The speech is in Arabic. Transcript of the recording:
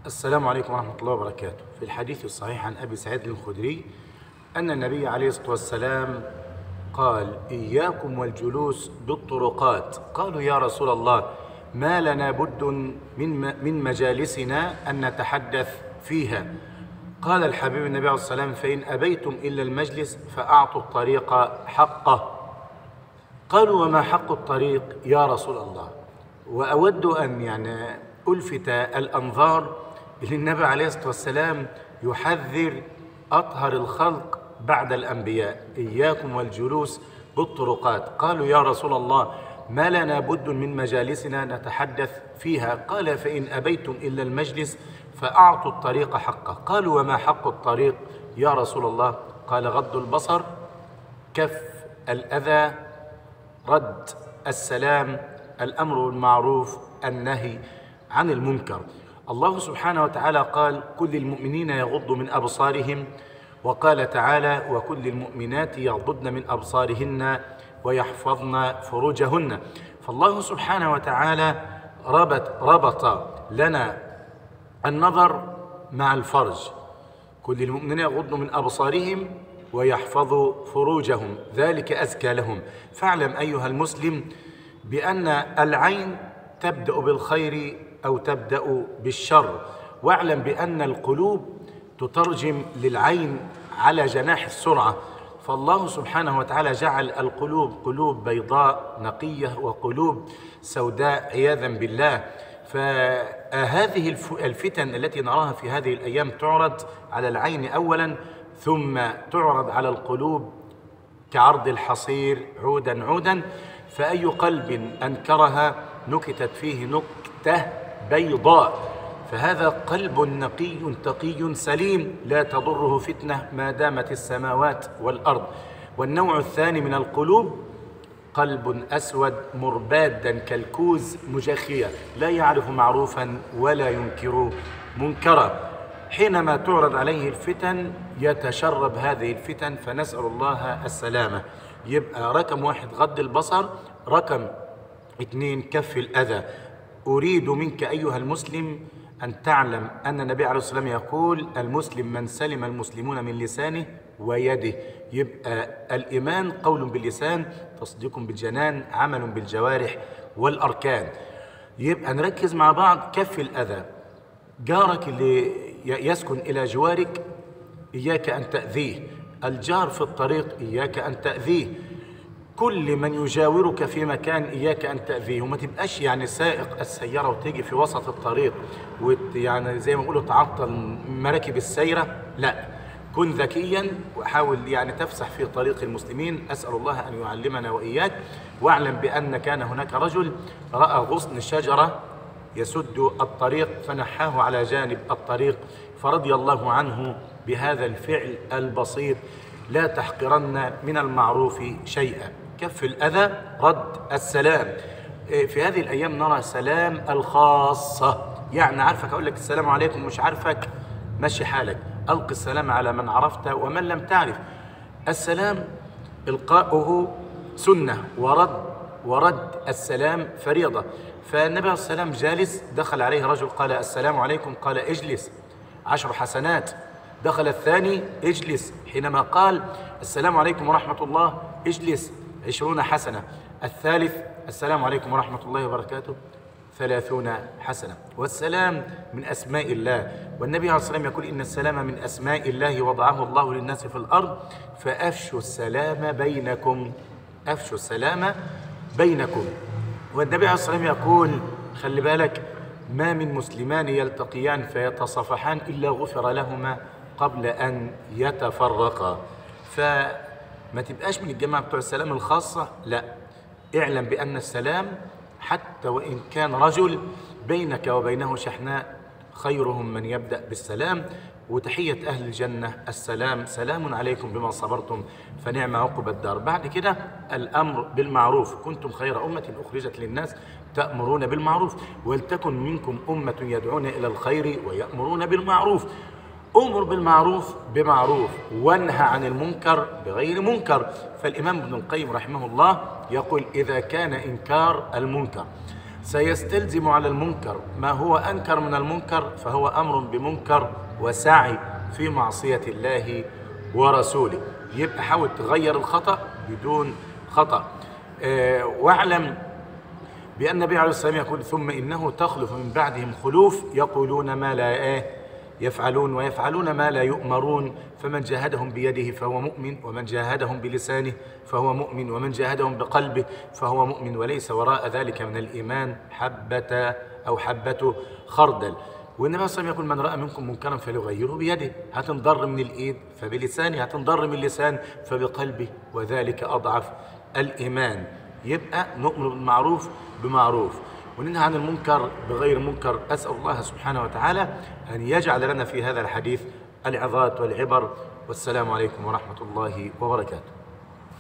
السلام عليكم ورحمة الله وبركاته. في الحديث الصحيح عن أبي سعيد الخدري أن النبي عليه الصلاة والسلام قال: إياكم والجلوس بالطرقات. قالوا: يا رسول الله، ما لنا بد من مجالسنا أن نتحدث فيها. قال الحبيب النبي عليه الصلاة والسلام: فإن أبيتم إلا المجلس فأعطوا الطريق حقه. قالوا: وما حق الطريق يا رسول الله؟ وأود أن ألفت الأنظار للنبي عليه الصلاة والسلام يحذر أطهر الخلق بعد الأنبياء: إياكم والجلوس بالطرقات. قالوا: يا رسول الله، ما لنا بد من مجالسنا نتحدث فيها. قال: فإن أبيتم إلا المجلس فأعطوا الطريق حقه. قالوا: وما حق الطريق يا رسول الله؟ قال: غض البصر، كف الأذى، رد السلام، الأمر بالمعروف، النهي عن المنكر. الله سبحانه وتعالى قال: كل المؤمنين يغضوا من أبصارهم، وقال تعالى: وكل المؤمنات يغضضن من أبصارهن ويحفظن فروجهن. فالله سبحانه وتعالى ربط لنا النظر مع الفرج. كل المؤمنين يغضوا من أبصارهم ويحفظوا فروجهم، ذلك أزكى لهم. فاعلم أيها المسلم بأن العين تبدأ بالخير أو تبدأ بالشر، واعلم بأن القلوب تترجم للعين على جناح السرعة. فالله سبحانه وتعالى جعل القلوب قلوب بيضاء نقية وقلوب سوداء عياذا بالله. فهذه الفتن التي نراها في هذه الأيام تعرض على العين أولا، ثم تعرض على القلوب كعرض الحصير عودا عودا. فأي قلب أنكرها نكتت فيه نكتة بيضاء. فهذا قلب نقي تقي سليم لا تضره فتنة ما دامت السماوات والأرض. والنوع الثاني من القلوب قلب أسود مربادا كالكوز مجخيا، لا يعرف معروفا ولا ينكر منكرا. حينما تعرض عليه الفتن يتشرب هذه الفتن، فنسأل الله السلامة. يبقى رقم 1 غض البصر، رقم 2 كف الأذى. أريد منك أيها المسلم أن تعلم أن النبي عليه الصلاة والسلام يقول: المسلم من سلم المسلمون من لسانه ويده. يبقى الإيمان قول باللسان، تصديق بالجنان، عمل بالجوارح والأركان. يبقى نركز مع بعض. كف الأذى، جارك اللي يسكن إلى جوارك إياك أن تأذيه. الجار في الطريق إياك أن تأذيه. كل من يجاورك في مكان إياك أن تأذيه. وما تبقاش سائق السيارة وتيجي في وسط الطريق زي ما يقولوا تعطل مراكب السيرة. لا، كن ذكيا وحاول تفسح في طريق المسلمين. أسأل الله أن يعلمنا وإياك. واعلم بأن كان هناك رجل رأى غصن شجرة يسد الطريق فنحاه على جانب الطريق، فرضي الله عنه بهذا الفعل البسيط. لا تحقرن من المعروف شيئا. كف الأذى، رد السلام. في هذه الأيام نرى سلام الخاصة، عارفك أقول لك السلام عليكم، مش عارفك مشي حالك، ألقي السلام على من عرفت ومن لم تعرف. السلام إلقاؤه سنة، ورد السلام فريضة. فالنبي عليه السلام جالس، دخل عليه رجل قال: السلام عليكم. قال: اجلس، 10 حسنات. دخل الثاني: اجلس. حينما قال: السلام عليكم ورحمة الله، اجلس، 20 حسنة. الثالث: السلام عليكم ورحمة الله وبركاته، 30 حسنة. والسلام من أسماء الله، والنبي عليه الصلاة والسلام يقول: إن السلام من أسماء الله وضعه الله للناس في الأرض، فأفشوا السلام بينكم. أفشوا السلام بينكم. والنبي عليه الصلاة والسلام يقول: خلي بالك، ما من مسلمان يلتقيان فيتصافحان إلا غفر لهما قبل أن يتفرقا. فما تبقاش من الجماعة بتوع السلام الخاصة، لا. اعلم بأن السلام حتى وإن كان رجل بينك وبينه شحناء خيرهم من يبدأ بالسلام. وتحية أهل الجنة السلام، سلام عليكم بما صبرتم فنعم عقب الدار. بعد كده الأمر بالمعروف. كنتم خير أمة أخرجت للناس تأمرون بالمعروف ولتكن منكم أمة يدعون إلى الخير ويأمرون بالمعروف. أمر بالمعروف بمعروف، وانهى عن المنكر بغير منكر. فالإمام ابن القيم رحمه الله يقول: إذا كان إنكار المنكر سيستلزم على المنكر ما هو أنكر من المنكر، فهو أمر بمنكر وسعي في معصية الله ورسوله. يبقى حاول تغير الخطأ بدون خطأ. واعلم بأن النبي عليه الصلاة والسلام يقول: ثم إنه تخلف من بعدهم خلوف يقولون ما لا يفعلون ويفعلون ما لا يؤمرون، فمن جاهدهم بيده فهو مؤمن، ومن جاهدهم بلسانه فهو مؤمن، ومن جاهدهم بقلبه فهو مؤمن، وليس وراء ذلك من الإيمان حبة خردل. والنبي صلى الله عليه وسلم يقول: من رأى منكم منكرا فليغيره بيده، هتنضر من الإيد فبلسانه، هتنضر من اللسان فبقلبه، وذلك أضعف الإيمان. يبقى نؤمر بالمعروف بمعروف وننهى عن المنكر بغير منكر. أسأل الله سبحانه وتعالى أن يجعل لنا في هذا الحديث العظات والعبر. والسلام عليكم ورحمة الله وبركاته.